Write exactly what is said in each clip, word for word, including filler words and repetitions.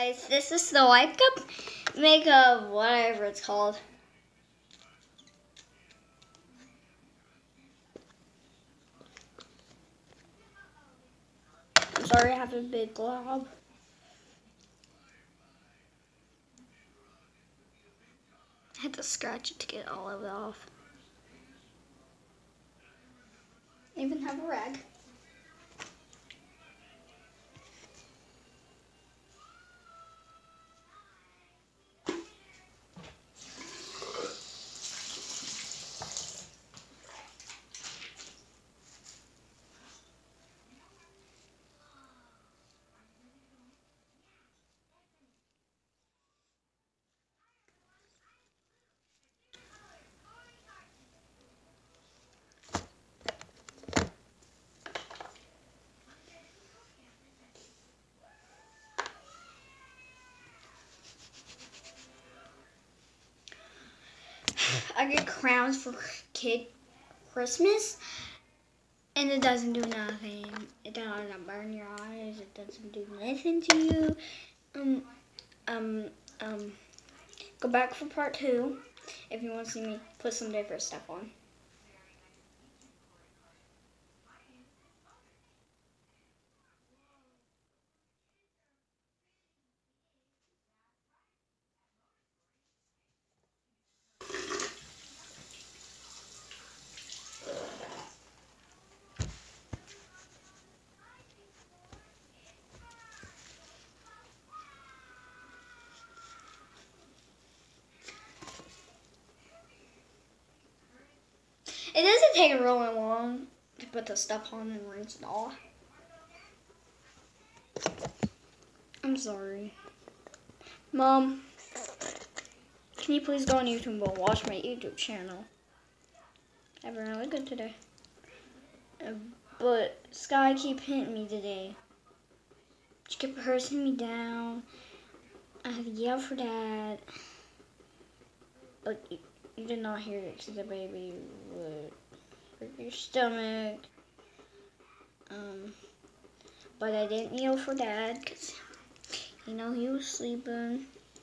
guys, this is the Wake Up Makeup, whatever it's called. I'm sorry I have a big glob. I had to scratch it to get all of it off. I even have a rag. I get crowns for kid Christmas, and it doesn't do nothing. It doesn't burn your eyes. It doesn't do nothing to you. Um, um, um. Go back for part two if you want to see me put some different stuff on. It doesn't take really long to put the stuff on and rinse it off. I'm sorry. Mom, can you please go on YouTube and watch my YouTube channel? I've been really good today. Uh, but Sky keep hitting me today. She kept cursing me down. I had to yell for Dad. But you, you did not hear it because the baby would hurt your stomach. Um, but I didn't yell for Dad because, you know, he was sleeping.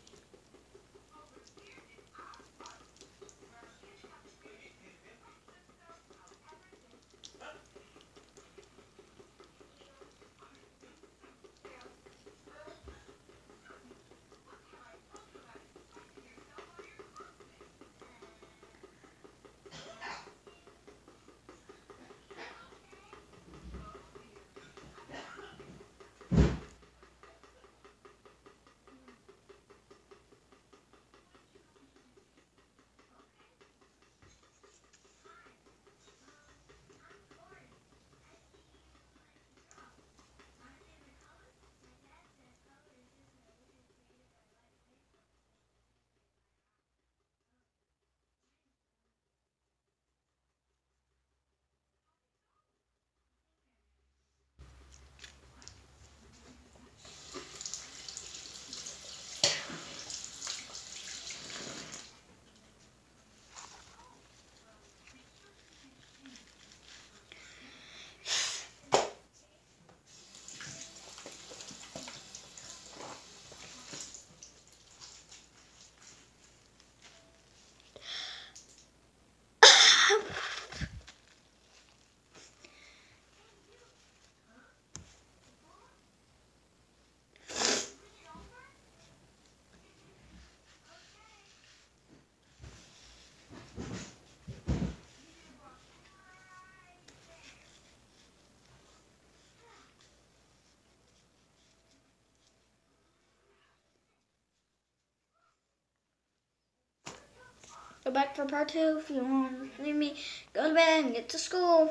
Go back for part two if you want to see me go to bed and get to school.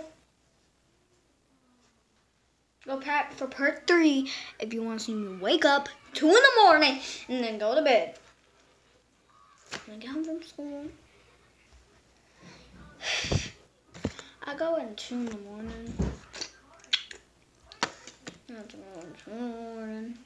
Go back for part three if you want to see me wake up two in the morning and then go to bed. When I get home from school, I go at two in the morning. I have to go at two in the morning.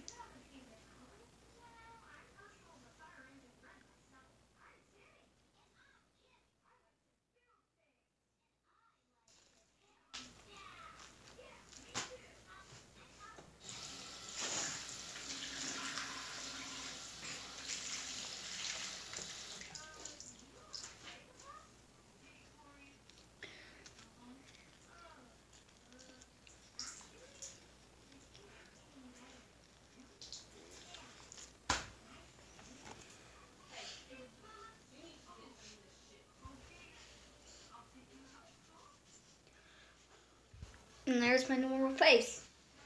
face.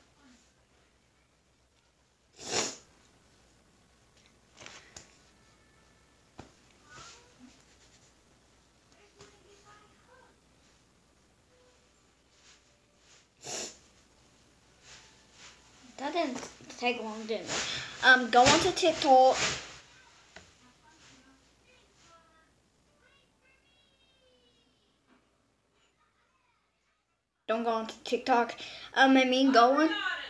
That didn't take long, did it? Um, go onto TikTok. Don't go onto TikTok. Um, I mean, go on.